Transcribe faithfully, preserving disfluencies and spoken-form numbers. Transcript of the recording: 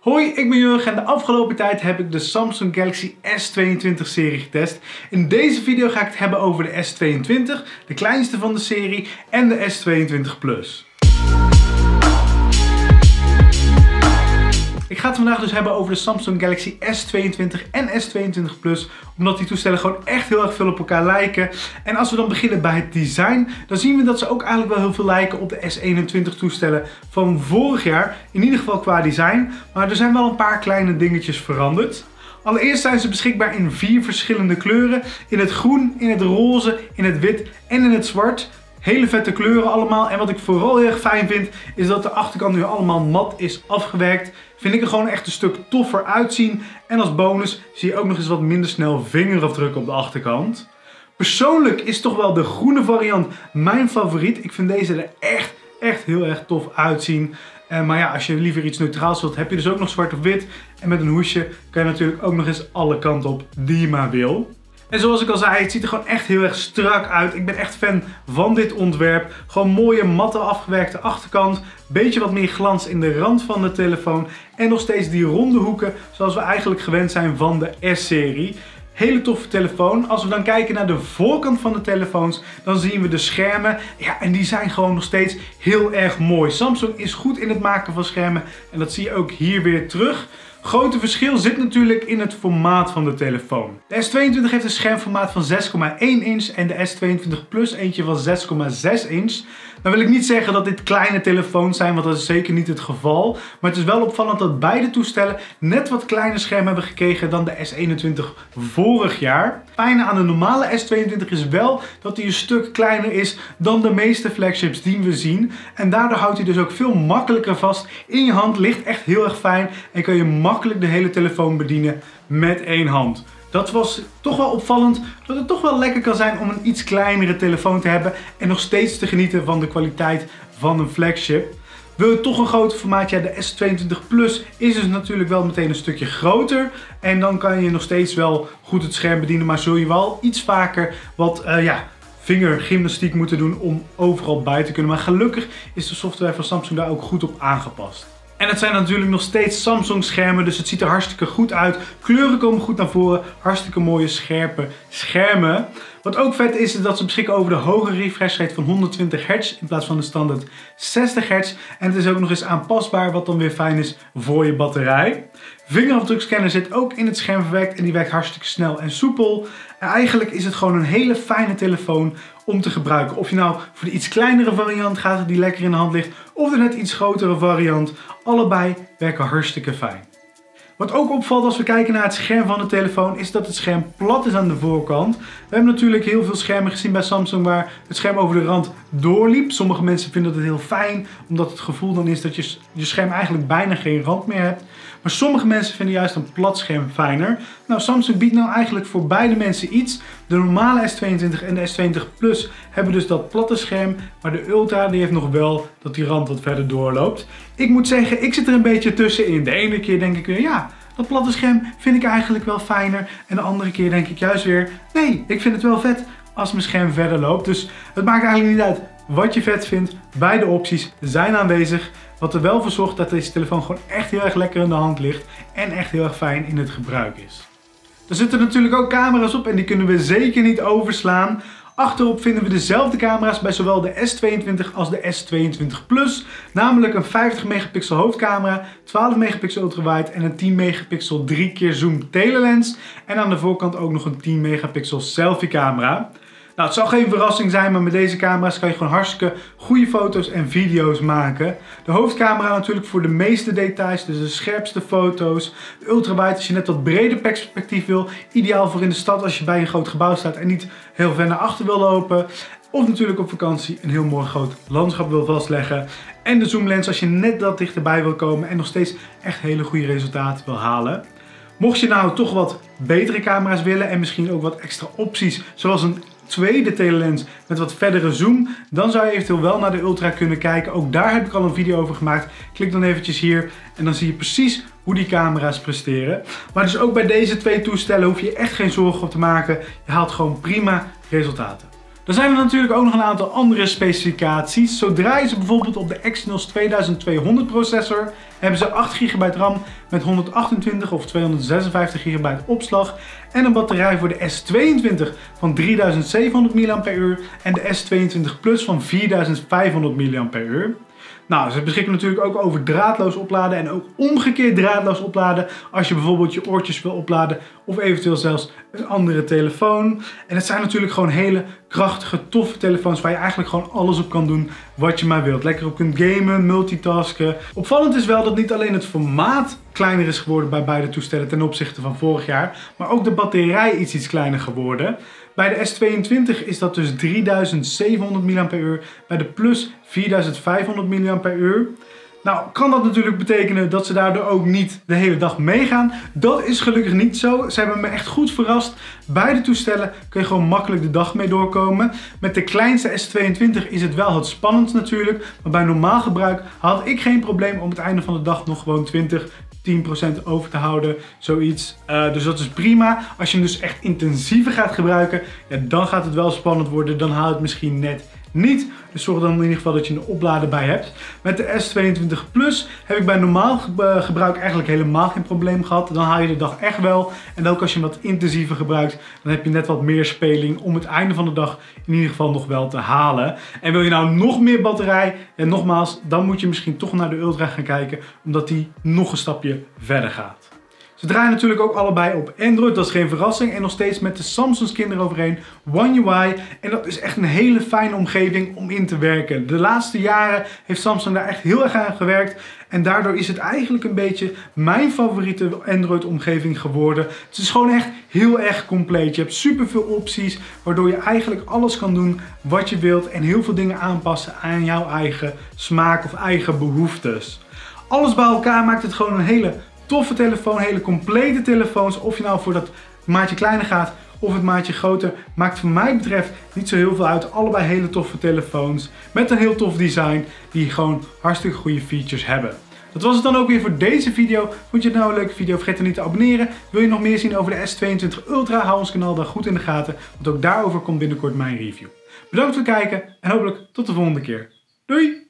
Hoi, ik ben Jurgen en de afgelopen tijd heb ik de Samsung Galaxy S tweeëntwintig serie getest. In deze video ga ik het hebben over de S tweeëntwintig, de kleinste van de serie, en de S tweeëntwintig plus. Ik ga het vandaag dus hebben over de Samsung Galaxy S tweeëntwintig en S tweeëntwintig plus, omdat die toestellen gewoon echt heel erg veel op elkaar lijken. En als we dan beginnen bij het design, dan zien we dat ze ook eigenlijk wel heel veel lijken op de S eenentwintig toestellen van vorig jaar. In ieder geval qua design, maar er zijn wel een paar kleine dingetjes veranderd. Allereerst zijn ze beschikbaar in vier verschillende kleuren. In het groen, in het roze, in het wit en in het zwart. Hele vette kleuren allemaal. En wat ik vooral heel erg fijn vind, is dat de achterkant nu allemaal mat is afgewerkt. Vind ik er gewoon echt een stuk toffer uitzien. En als bonus zie je ook nog eens wat minder snel vingerafdrukken op de achterkant. Persoonlijk is toch wel de groene variant mijn favoriet. Ik vind deze er echt, echt heel erg tof uitzien. Uh, maar ja, als je liever iets neutraals wilt, heb je dus ook nog zwart of wit. En met een hoesje kan je natuurlijk ook nog eens alle kanten op die je maar wil. En zoals ik al zei, het ziet er gewoon echt heel erg strak uit. Ik ben echt fan van dit ontwerp. Gewoon mooie, matte, afgewerkte achterkant. Beetje wat meer glans in de rand van de telefoon. En nog steeds die ronde hoeken, zoals we eigenlijk gewend zijn van de S-serie. Hele toffe telefoon. Als we dan kijken naar de voorkant van de telefoons, dan zien we de schermen. Ja, en die zijn gewoon nog steeds heel erg mooi. Samsung is goed in het maken van schermen. En dat zie je ook hier weer terug. Grote verschil zit natuurlijk in het formaat van de telefoon. De S tweeëntwintig heeft een schermformaat van zes komma één inch en de S tweeëntwintig plus eentje van zes komma zes inch. Dan wil ik niet zeggen dat dit kleine telefoons zijn, want dat is zeker niet het geval. Maar het is wel opvallend dat beide toestellen net wat kleiner scherm hebben gekregen dan de S eenentwintig vorig jaar. Het fijne aan de normale S tweeëntwintig is wel dat hij een stuk kleiner is dan de meeste flagships die we zien. En daardoor houdt hij dus ook veel makkelijker vast in je hand. Ligt echt heel erg fijn en kan je makkelijk de hele telefoon bedienen met één hand. Dat was toch wel opvallend, dat het toch wel lekker kan zijn om een iets kleinere telefoon te hebben en nog steeds te genieten van de kwaliteit van een flagship. Wil je toch een groter formaat? Ja, de S tweeëntwintig plus is dus natuurlijk wel meteen een stukje groter. En dan kan je nog steeds wel goed het scherm bedienen, maar zul je wel iets vaker wat uh, ja, vingergymnastiek moeten doen om overal bij te kunnen. Maar gelukkig is de software van Samsung daar ook goed op aangepast. En het zijn natuurlijk nog steeds Samsung schermen, dus het ziet er hartstikke goed uit. Kleuren komen goed naar voren, hartstikke mooie scherpe schermen. Wat ook vet is, is dat ze beschikken over de hoge refresh rate van honderdtwintig hertz in plaats van de standaard zestig hertz. En het is ook nog eens aanpasbaar, wat dan weer fijn is voor je batterij. Vingerafdrukscanner zit ook in het scherm verwerkt en die werkt hartstikke snel en soepel. En eigenlijk is het gewoon een hele fijne telefoon om te gebruiken. Of je nou voor de iets kleinere variant gaat die lekker in de hand ligt, of de net iets grotere variant. Allebei werken hartstikke fijn. Wat ook opvalt als we kijken naar het scherm van de telefoon is dat het scherm plat is aan de voorkant. We hebben natuurlijk heel veel schermen gezien bij Samsung waar het scherm over de rand doorliep. Sommige mensen vinden dat heel fijn, omdat het gevoel dan is dat je, je scherm eigenlijk bijna geen rand meer hebt. Maar sommige mensen vinden juist een plat scherm fijner. Nou, Samsung biedt nou eigenlijk voor beide mensen iets. De normale S tweeëntwintig en de S tweeëntwintig plus hebben dus dat platte scherm. Maar de Ultra die heeft nog wel dat die rand wat verder doorloopt. Ik moet zeggen, ik zit er een beetje tussenin. De ene keer denk ik weer, ja, dat platte scherm vind ik eigenlijk wel fijner. En de andere keer denk ik juist weer, nee, ik vind het wel vet als mijn scherm verder loopt. Dus het maakt eigenlijk niet uit wat je vet vindt. Beide opties zijn aanwezig. Wat er wel voor zorgt dat deze telefoon gewoon echt heel erg lekker in de hand ligt. En echt heel erg fijn in het gebruik is. Er zitten natuurlijk ook camera's op en die kunnen we zeker niet overslaan. Achterop vinden we dezelfde camera's bij zowel de S tweeëntwintig als de S tweeëntwintig plus. Namelijk een vijftig megapixel hoofdcamera, twaalf megapixel ultrawide en een tien megapixel drie keer zoom telelens. En aan de voorkant ook nog een tien megapixel selfie camera. Nou, het zal geen verrassing zijn, maar met deze camera's kan je gewoon hartstikke goede foto's en video's maken. De hoofdcamera natuurlijk voor de meeste details, dus de scherpste foto's. De ultrawide als je net wat breder perspectief wil. Ideaal voor in de stad als je bij een groot gebouw staat en niet heel ver naar achter wil lopen. Of natuurlijk op vakantie een heel mooi groot landschap wil vastleggen. En de zoomlens als je net dat dichterbij wil komen en nog steeds echt hele goede resultaten wil halen. Mocht je nou toch wat betere camera's willen en misschien ook wat extra opties, zoals een tweede telelens met wat verdere zoom, dan zou je eventueel wel naar de Ultra kunnen kijken. Ook daar heb ik al een video over gemaakt. Klik dan eventjes hier en dan zie je precies hoe die camera's presteren. Maar dus ook bij deze twee toestellen hoef je echt geen zorgen op te maken. Je haalt gewoon prima resultaten. Dan zijn er natuurlijk ook nog een aantal andere specificaties. Zodra je ze bijvoorbeeld op de Exynos tweeduizend tweehonderd processor hebben ze acht gigabyte RAM met honderdachtentwintig of tweehonderdzesenvijftig gigabyte opslag en een batterij voor de S tweeëntwintig van drieduizend zevenhonderd milliampère-uur en de S tweeëntwintig Plus van vierduizend vijfhonderd milliampère-uur. Nou, ze beschikken natuurlijk ook over draadloos opladen en ook omgekeerd draadloos opladen als je bijvoorbeeld je oortjes wil opladen of eventueel zelfs een andere telefoon. En het zijn natuurlijk gewoon hele krachtige, toffe telefoons waar je eigenlijk gewoon alles op kan doen wat je maar wilt. Lekker op kunt gamen, multitasken. Opvallend is wel dat niet alleen het formaat kleiner is geworden bij beide toestellen ten opzichte van vorig jaar, maar ook de batterij is iets kleiner geworden. Bij de S tweeëntwintig is dat dus drieduizend zevenhonderd milliampère-uur, bij de Plus vierduizend vijfhonderd milliampère-uur. Nou, kan dat natuurlijk betekenen dat ze daardoor ook niet de hele dag meegaan. Dat is gelukkig niet zo. Ze hebben me echt goed verrast. Beide toestellen kun je gewoon makkelijk de dag mee doorkomen. Met de kleinste S tweeëntwintig is het wel het spannendst natuurlijk. Maar bij normaal gebruik had ik geen probleem om het einde van de dag nog gewoon twintig, tien procent over te houden. Zoiets. Uh, dus dat is prima. Als je hem dus echt intensiever gaat gebruiken, ja, dan gaat het wel spannend worden. Dan haal je het misschien net niet. Dus zorg dan in ieder geval dat je een oplader bij hebt. Met de S tweeëntwintig Plus heb ik bij normaal gebruik eigenlijk helemaal geen probleem gehad. Dan haal je de dag echt wel. En ook als je hem wat intensiever gebruikt, dan heb je net wat meer speling om het einde van de dag in ieder geval nog wel te halen. En wil je nou nog meer batterij, en nogmaals, dan moet je misschien toch naar de Ultra gaan kijken, omdat die nog een stapje verder gaat. Ze draaien natuurlijk ook allebei op Android, dat is geen verrassing. En nog steeds met de Samsung skin eroverheen, One U I. En dat is echt een hele fijne omgeving om in te werken. De laatste jaren heeft Samsung daar echt heel erg aan gewerkt. En daardoor is het eigenlijk een beetje mijn favoriete Android omgeving geworden. Het is gewoon echt heel erg compleet. Je hebt superveel opties, waardoor je eigenlijk alles kan doen wat je wilt. En heel veel dingen aanpassen aan jouw eigen smaak of eigen behoeftes. Alles bij elkaar maakt het gewoon een hele toffe telefoon, hele complete telefoons. Of je nou voor dat maatje kleiner gaat of het maatje groter, maakt voor mij betreft niet zo heel veel uit. Allebei hele toffe telefoons met een heel tof design die gewoon hartstikke goede features hebben. Dat was het dan ook weer voor deze video. Vond je het nou een leuke video? Vergeet dan niet te abonneren. Wil je nog meer zien over de S tweeëntwintig Ultra? Hou ons kanaal dan goed in de gaten, want ook daarover komt binnenkort mijn review. Bedankt voor het kijken en hopelijk tot de volgende keer. Doei!